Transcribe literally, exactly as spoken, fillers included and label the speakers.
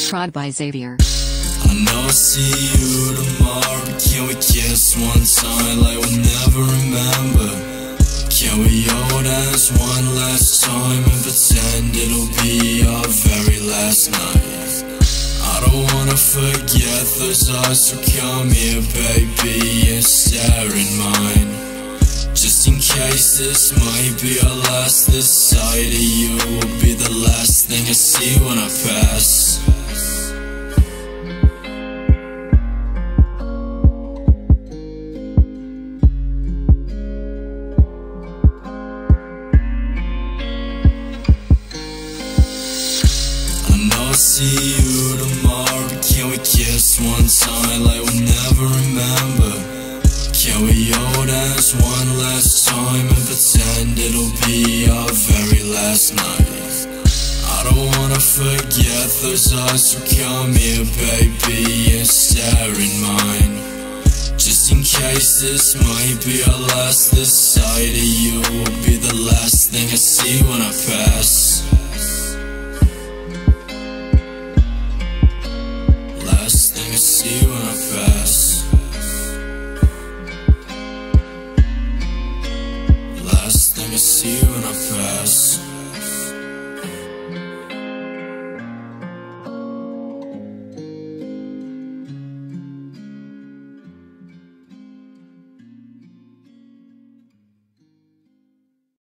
Speaker 1: Prod by Xavier.
Speaker 2: I know I'll see you tomorrow, but can we kiss one time like we'll never remember? Can we hold hands one last time and pretend it'll be our very last night? I don't wanna forget those eyes, so come here baby and stare in mine. Just in case this might be our last, this side of you will be the last thing I see when I pass. I'll see you tomorrow, but can we kiss one time like we'll never remember? Can we hold hands one last time and pretend it'll be our very last night? I don't wanna forget those eyes, so come here baby and stare in mine. Just in case this might be our last, this side of you will be the last thing I see when I pass.